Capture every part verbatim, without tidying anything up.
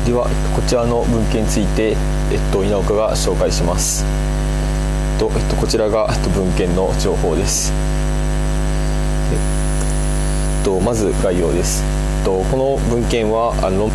ではこちらの文献について、えっと、稲岡が紹介します。と、えっと、こちらが、えっと、文献の情報です。えっと、まず概要です。えっと、この文献はあの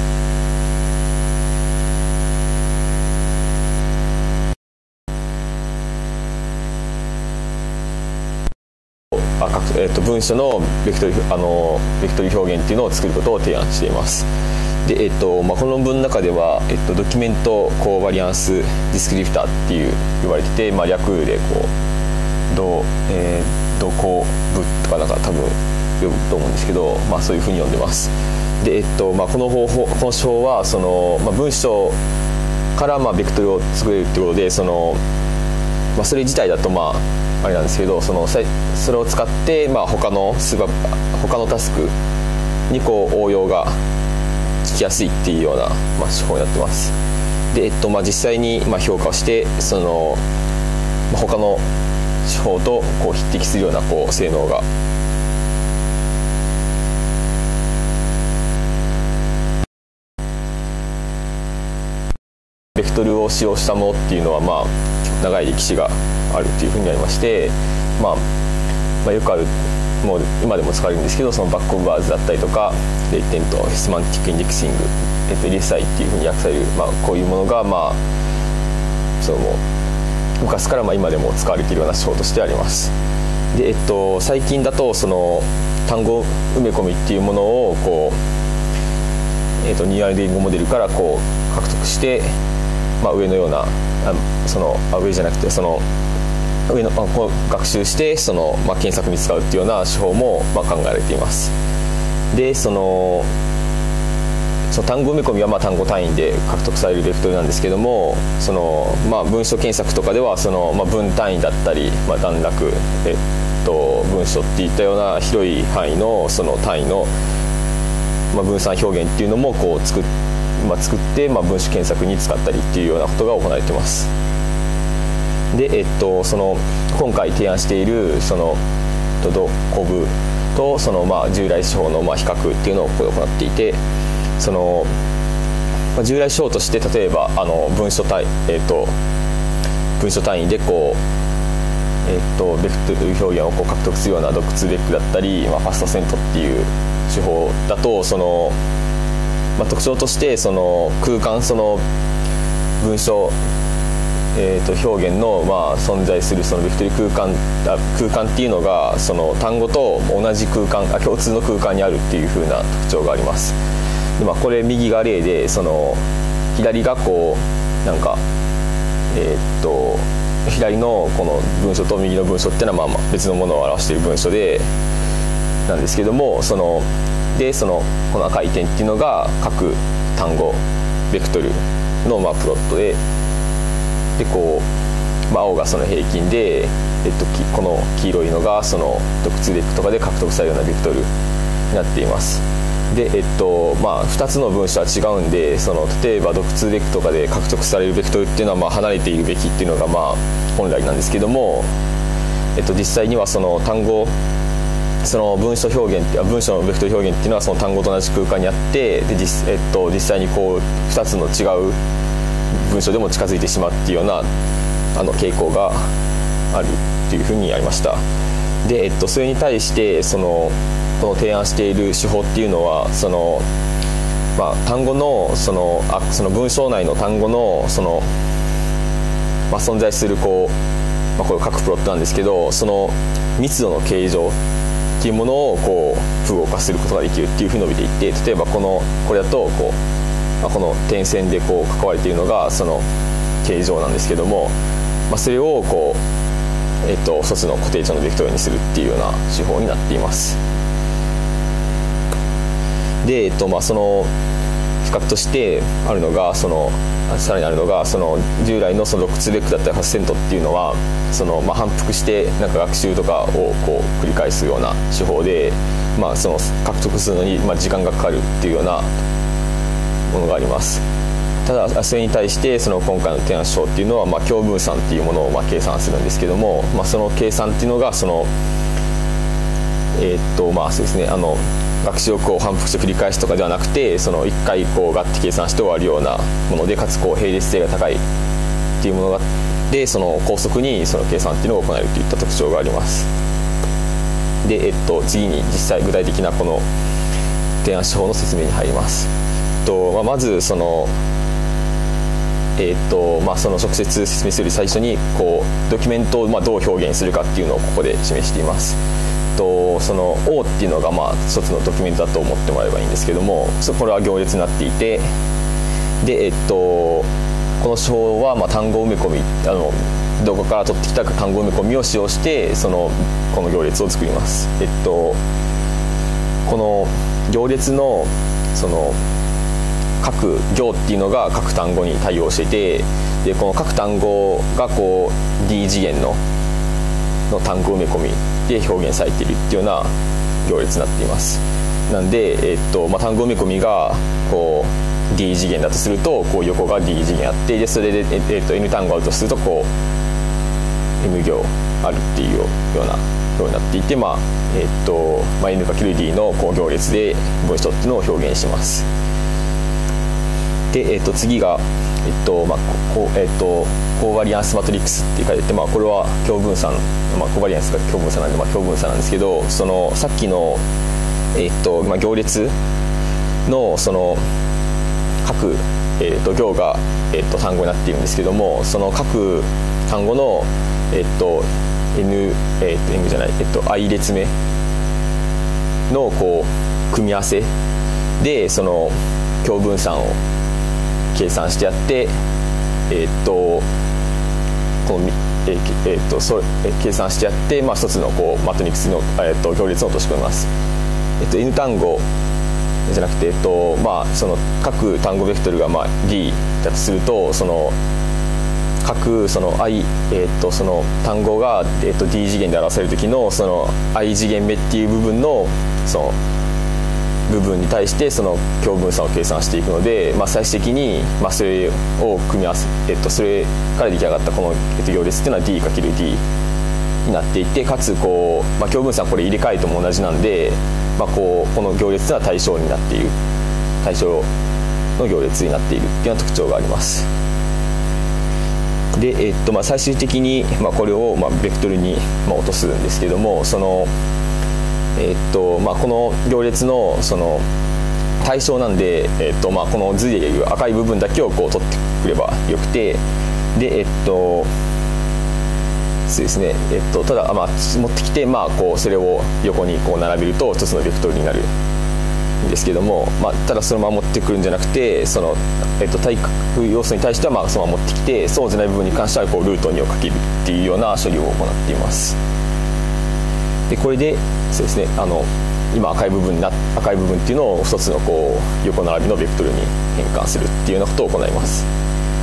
えー、と文書のベクトル、あのベクトル表現っていうのを作ることを提案しています。で、えーとまあ、この論文の中では、えー、とドキュメントコーバリアンスディスクリプターっていう言われてて、まあ、略でこうど、えー、どこ部とかなんか多分呼ぶと思うんですけど、まあ、そういうふうに呼んでます。で、えーとまあ、この方法この手法はその、まあ、文章からまあベクトルを作れるっていうことで、その、まあ、それ自体だとまああれなんですけど、そのそれを使って、まあ、他のスーパー他のタスクにこう応用が聞きやすいっていうような、まあ、手法になってます。で、えっとまあ、実際にまあ評価をしてその、まあ、他の手法とこう匹敵するようなこう性能がベクトルを使用したものっていうのは、まあ、長い歴史があるというふうになりまして、まあまあ、よくあるもう今でも使われるんですけど、そのバックオブバーズだったりとかレイテントセマンティックインデクシング、えっと、エルエスアイ っていうふうに訳される、まあ、こういうものが、まあ、その昔からまあ今でも使われているような手法としてあります。で、えっと、最近だとその単語埋め込みっていうものをこう、えっと、ニューラルリングモデルからこう獲得して、まあ、上のようなあそのあ上じゃなくてその上のこう学習してその、まあ、検索に使うっていうような手法も、まあ、考えられています。で、そのその単語埋め込みはまあ単語単位で獲得されるベクトルなんですけども、その、まあ、文書検索とかではその、まあ、文単位だったり、まあ、段落、えっと、文書っていったような広い範囲のその単位の、まあ、分散表現っていうのもこう作ってまあ、作って、まあ、文書検索に使ったりっていうようなことが行われています。で、えっと、その今回提案しているそのドコブとその、まあ、従来手法のまあ比較っていうのをここで行っていて、その、まあ、従来手法として例えばあの文書単位、えっと、文書単位でこう、えっと、ベクトル表現をこう獲得するようなドックツーベックだったり、まあ、ファストセントっていう手法だとそのまあ、特徴としてその空間その文章、えー、と表現のまあ存在するそのベクトル空間あ空間っていうのがその単語と同じ空間あ共通の空間にあるっていう風な特徴があります。で、まあ、これ右が例でその左がこうなんかえっ、と左のこの文章と右の文章っていうのはまあまあ別のものを表している文章でなんですけども、そのでそのこの赤い点っていうのが各単語ベクトルのまあプロットで、でこう、まあ、青がその平均で、えっと、この黄色いのがそのドックツーベックとかで獲得されるようなベクトルになっています。で、えっとまあ、ふたつの分子は違うんで、その例えばドックツーベックとかで獲得されるベクトルっていうのはまあ離れているべきっていうのがまあ本来なんですけども、えっと、実際にはその単語その文章表現文章のベクトル表現っていうのはその単語と同じ空間にあって、で 実,、えっと、実際にこうふたつの違う文章でも近づいてしまうっていうようなあの傾向があるというふうにありました。で、えっと、それに対してそのこの提案している手法っていうのはその、まあ、単語のそのあその文章内の単語のその、まあ、存在するこう、まあ、これ各プロットなんですけど、その密度の形状っていうものをこう符号化することができるっていうふうに述べていて、例えばこのこれだとこう、まあ、この点線でこう囲われているのがその形状なんですけども、まあ、それをこう、えっと、一つの固定値のベクトルにするっていうような手法になっています。で、えっとまあ、その比較としてあるのがそのさらにあるのがその従来のそのドックツーベックだったりファスセントっていうのはその、まあ、反復してなんか学習とかをこう繰り返すような手法で、まあ、その獲得するのにまあ時間がかかるっていうようなものがあります。ただそれに対してその今回の提案手法っていうのはまあ共分散っていうものをまあ計算するんですけども、まあ、その計算っていうのがそのえー、っとまあそうですねあの学習をこう反復して繰り返すとかではなくて、そのいっかいこうガッて計算して終わるようなもので、かつこう並列性が高いっていうものがで、その高速にその計算っていうのを行えるといった特徴があります。で、えっと、次に実際具体的なこの提案手法の説明に入ります。とまあ、まずそのえーとまあ、その直接説明するより最初にこうドキュメントをまあどう表現するかっていうのをここで示しています。とその O っていうのがまあ一つのドキュメントだと思ってもらえばいいんですけども、これは行列になっていて、で、えっと、この手法はまあ単語埋め込み、あのどこから取ってきた単語埋め込みを使用してそのこの行列を作ります。えっと、この行列のその各行っていうのが各単語に対応していて、でこの各単語がこう D 次元のの単語埋め込みで表現されているっていうような行列になっています。なんで、えっとまあ、単語埋め込みがこう D 次元だとすると、こう横が D 次元あって、でそれで、えっと、N 単語あるとするとこう N 行あるっていうようなようになっていて、まあえっとまあ、エヌかけるディー のこう行列で文章っていうのを表現します。で、えー、と次が、えっとまあこえー、とコーバリアンスマトリックスって書いてて、まあ、これは共分散、まあ、コーバリアンスが共分散なんで、まあ、共分散なんですけど、そのさっきの、えーとまあ、行列のその各、えー、と行が、えー、と単語になっているんですけども、その各単語の、えー、と N、えー、と N じゃない、えー、と I 列目のこう組み合わせでその共分散を計算してやって、えー、っとこの、えーえー、っとそれえー、計算してやって、まあ、一つのこうマトリックスの、えー、っと行列を落とし込みます。えー、っと N 単語じゃなくて、えー、っとまあ、その各単語ベクトルがまあ D だとすると、その各その I、えー、っとその単語が、えー、っと D 次元で表される時のその I 次元目っていう部分のその部分に対してその共分散を計算していくので、まあ、最終的にまあそれを組み合わせ、えっと、それから出来上がったこの、えっと、行列っていうのは ディーかけるディー になっていて、かつこう、まあ、共分散はこれ入れ替えても同じなんで、まあ、こうこの行列っていうのは対称になっている対称の行列になっているっていうような特徴があります。で、えっとまあ、最終的に、まあ、これをまあベクトルにまあ落とすんですけども、そのえーっとまあ、この行列 の, その対象なんで、えーっとまあ、この図でいう赤い部分だけをこう取ってくればよくて、でえーっとそうですね、えーっとただ、まあ、持ってきて、まあ、こうそれを横にこう並べると一つのベクトルになるんですけども、まあ、ただそのまま持ってくるんじゃなくて、その、えーっと対角要素に対してはまあそのまま持ってきて、そうじゃない部分に関してはこうルートにをかけるっていうような処理を行っています。でこれでそうですね、あの今赤い部分にな赤い部分っていうのを一つのこう横並びのベクトルに変換するっていうようなことを行います。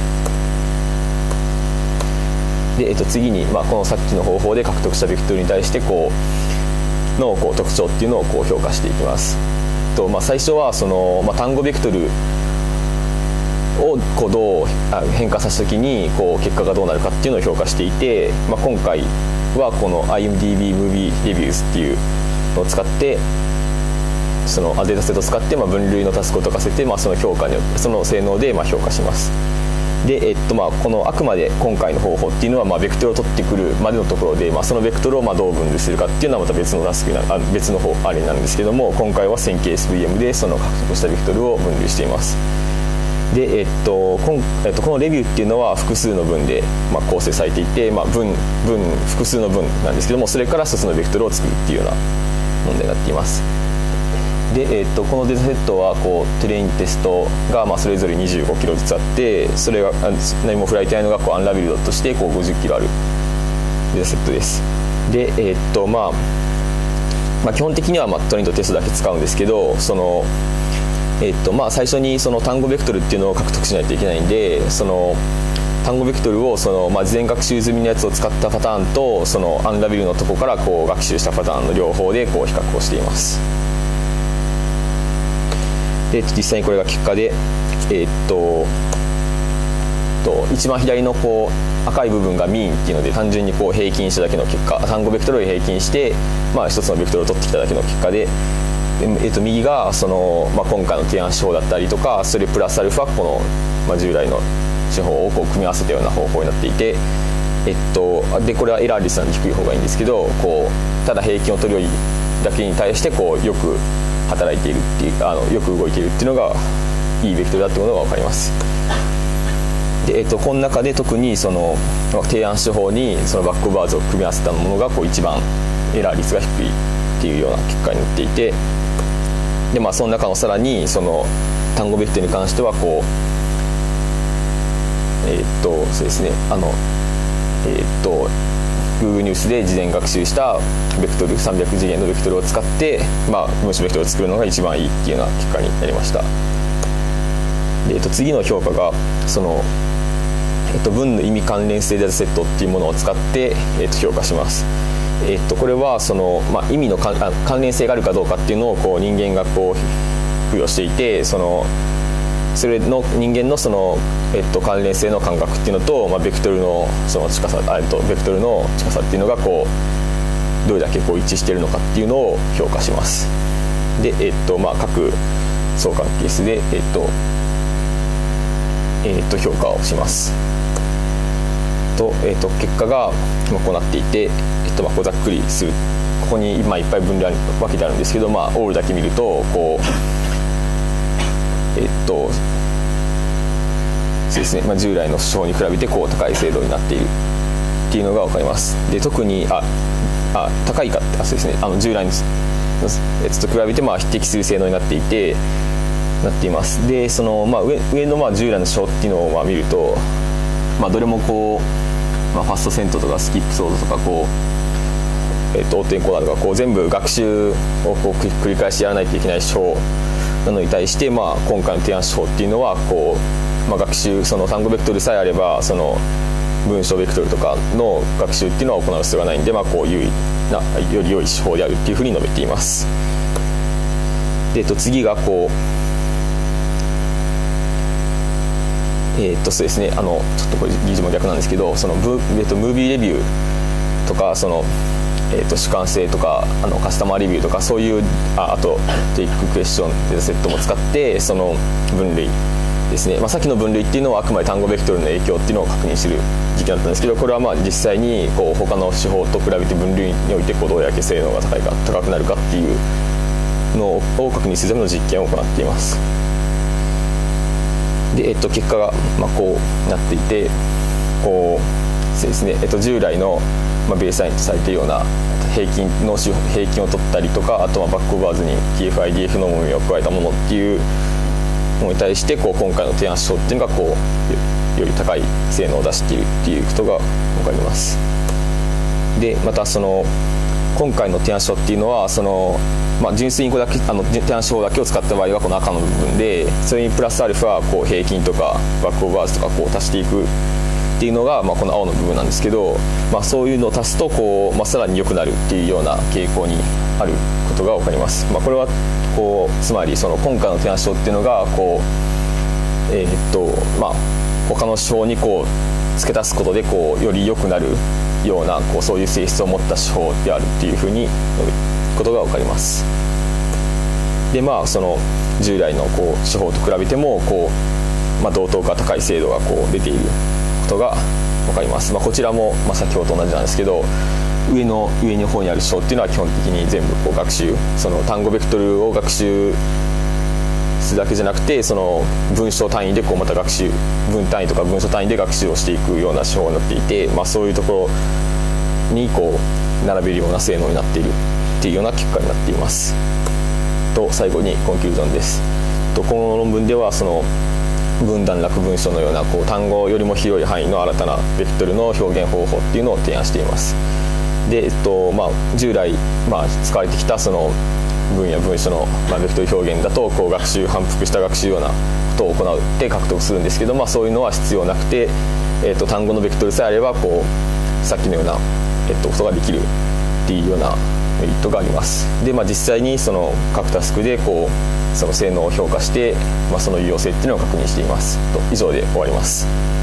で、えっと、次に、まあ、このさっきの方法で獲得したベクトルに対してこうのこう特徴っていうのをこう評価していきます。と、まあ、最初はその、まあ、単語ベクトルをこうどう変化させたときにこう結果がどうなるかっていうのを評価していて、まあ、今回はこの アイエムディービー Movie Reviews っていうのを使ってそのデータセットを使ってまあ分類のタスクを解かせて、まあ、その評価によってその性能でまあ評価します。で、えっとまあ、このあくまで今回の方法っていうのはまあベクトルを取ってくるまでのところで、まあ、そのベクトルをまあどう分類するかっていうのはまた別のタスクなあ別の方あれなんですけども、今回は せんケーエスブイエム でその獲得したベクトルを分類しています。でえっとこんえっと、このレビューっていうのは複数の文で、まあ、構成されていて、まあ、文文複数の文なんですけども、それから一つのベクトルを作るっていうような問題になっています。で、えっと、このデータセットはこうトレインテストがまあそれぞれにじゅうごキロずつあって、それが何も振られてないのがこうアンラベルドとしてこうごじゅっキロあるデータセットです。で、えっとまあまあ、基本的にはまあトレインとテストだけ使うんですけど、そのえっとまあ、最初にその単語ベクトルっていうのを獲得しないといけないんで、その単語ベクトルをその、まあ、事前学習済みのやつを使ったパターンとそのアンラベルのとこからこう学習したパターンの両方でこう比較をしています。で実際にこれが結果で、えっとと一番左のこう赤い部分がミーンっていうので、単純にこう平均しただけの結果、単語ベクトルを平均して、まあ、一つのベクトルを取ってきただけの結果で、 で、えっと、右がその、まあ、今回の提案手法だったりとか、それプラスアルファこの、まあ、従来の手法をこう組み合わせたような方法になっていて、えっと、でこれはエラー率なんで低い方がいいんですけど、こうただ平均を取るよりだけに対してこうよく働いているっていう、あのよく動いているっていうのがいいベクトルだっていうのが分かります。で、えっと、この中で特にその提案手法にそのバックオーバーズを組み合わせたものがこう一番エラー率が低いっていうような結果になっていて、で、まあ、その中のさらにその単語ベクトルに関してはこうえー、っとそうですねあのえー、っと Google ニュースで事前学習したベクトルさんびゃく次元のベクトルを使って、まあ、文章ベクトルを作るのが一番いいっていうような結果になりました。で、えっと、次の評価がその、えっと、文の意味関連性データセットっていうものを使って、えっと、評価します。えっと、これはその、まあ、意味の関連性があるかどうかっていうのをこう人間がこう付与していて、そのそれの人間のその、えっと、関連性の感覚っていうのと、まあ、ベクトルのその近さ、えっと、ベクトルの近さっていうのがこうどれだけこう一致しているのかっていうのを評価します。で、えっとまあ、各相関係数で、えっとえっと、評価をします。と、えっと、結果がこうなっていて、えっとまあ、こうざっくりする、ここに今いっぱい分類分けてあるんですけど、まあ、オールだけ見るとこうえっとそうですね、まあ、従来の手法に比べてこう高い精度になっているっていうのが分かります。で、特にああ高いかってあそうですねあの従来のやつと比べてまあ匹敵する性能になっていてなっています。で、その、まあ、上, 上のまあ従来の手法っていうのをまあ見ると、まあ、どれもこう、まあ、ファストセントとかスキップソードとかこう、えっと、オートエンコーダーとかこう全部学習をこう繰り返しやらないといけない手法なのに対して、まあ、今回の提案手法っていうのはこう、まあ、学習その単語ベクトルさえあればその文章ベクトルとかの学習っていうのは行う必要がないんで、まあ、こういうなより良い手法であるっていうふうに述べています。で、えっと、次がこうえー、っとそうですねあのちょっとこれ議事も逆なんですけど、そのブ、えっと、ムービーレビューとかそのえー、と主観性とかあのカスタマーレビューとかそういう あ, あとテイククエスチョンデータセットも使ってその分類ですね、まあ、さっきの分類っていうのはあくまで単語ベクトルの影響っていうのを確認する時期だったんですけど、これはまあ実際にこう他の手法と比べて分類においてこうどうやけ性能が高いか高くなるかっていうのを確認するための実験を行っています。で、えっと、結果がまあこうなっていて、こうそうですね、えっと、従来のまあ、ベースラインとされているような平均の平均を取ったりとか、あとはバックオーバーズに ティーエフアイディーエフ の重みを加えたものっていうものに対してこう今回の提案手法っていうのがこうより高い性能を出しているっていうことが分かります。で、またその今回の提案手法っていうのはその、まあ、純粋にこれだけあの提案手法だけを使った場合はこの赤の部分で、それにプラスアルファこう平均とかバックオーバーズとかこう足していくっていうのが、まあ、この青の部分なんですけど、まあ、そういうのを足すとこう、まあ、さらに良くなるっていうような傾向にあることが分かります。まあ、これはこうつまりその今回の提案手法っていうのがこう、えーっとまあ、他の手法にこう付け足すことでこうより良くなるようなこうそういう性質を持った手法であるっていうふうに述べることが分かります。で、まあ、その従来のこう手法と比べてもこう、まあ、同等か高い精度がこう出ていることが分かります。まあ、こちらも、まあ、先ほどと同じなんですけど、上の上の方にある手法っていうのは基本的に全部こう学習、その単語ベクトルを学習するだけじゃなくて、その文章単位でこうまた学習文単位とか文章単位で学習をしていくような手法になっていて、まあ、そういうところにこう並べるような性能になっているっていうような結果になっています。と最後にコンクルージョンです。とこの論文ではその文段落文章のようなこう単語よりも広い範囲の新たなベクトルの表現方法っていうのを提案しています。で、えっとまあ、従来、まあ、使われてきたその文や文書の、まあ、ベクトル表現だとこう学習反復した学習ようなことを行うって獲得するんですけど、まあ、そういうのは必要なくて、えっと、単語のベクトルさえあればこうさっきのような、えっと、ことができるっていうようなメリットがあります。で、まあ、実際にその各タスクでこうその性能を評価して、まあ、その有用性っていうのを確認しています。と以上で終わります。